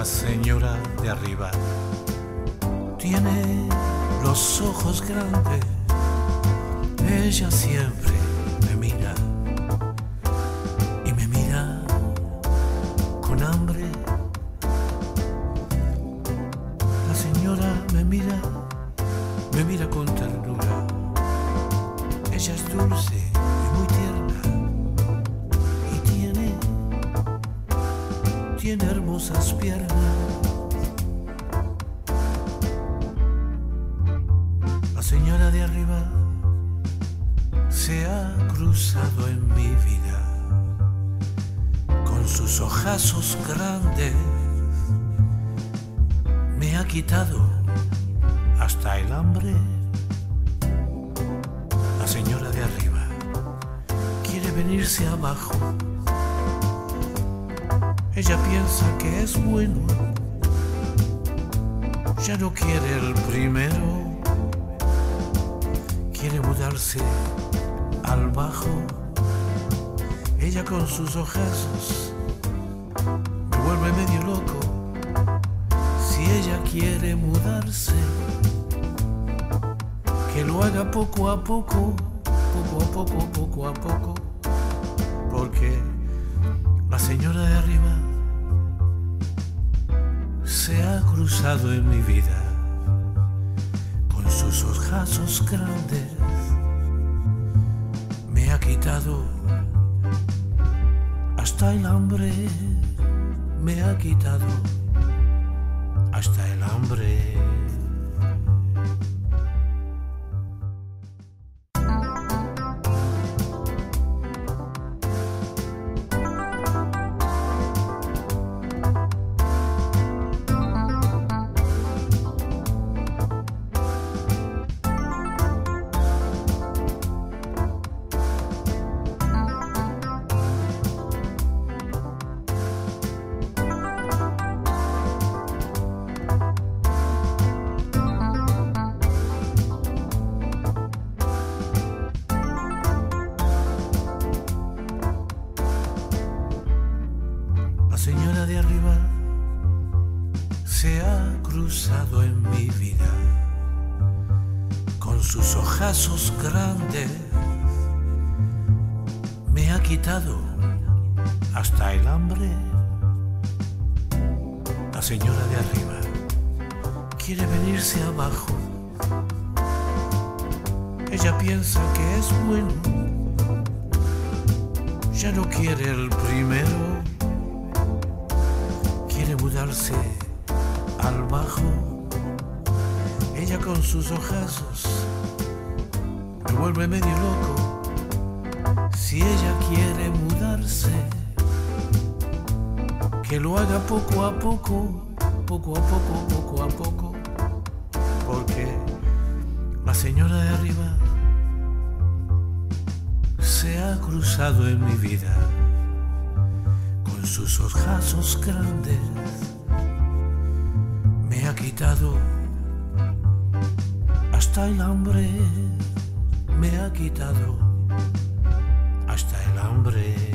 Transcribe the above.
La señora de arriba tiene los ojos grandes, ella siempre me mira y me mira con hambre. La señora me mira con ternura, ella es dulce y muy tierna y tiene hermosas piernas. La señora de arriba se ha cruzado en mi vida con sus ojazos grandes, me ha quitado hasta el hambre. La señora de arriba quiere venirse abajo, ella piensa que es bueno, ya no quiere el primero, quiere mudarse al bajo. Ella con sus ojazos me vuelve medio loco. Si ella quiere mudarse, que lo haga poco a poco, porque la señora de arriba se ha cruzado en mi vida con sus ojazos grandes, me ha quitado hasta el hambre, me ha quitado hasta el hambre. La señora de arriba se ha cruzado en mi vida con sus ojazos grandes, me ha quitado hasta el hambre. La señora de arriba quiere venirse abajo, ella piensa que es bueno, ya no quiere el primero, quiere mudarse al bajo. Ella con sus ojazos me vuelve medio loco. Si ella quiere mudarse, que lo haga poco a poco, porque la señora de arriba se ha cruzado en mi vida con sus ojazos grandes, me ha quitado hasta el hambre, me ha quitado hasta el hambre.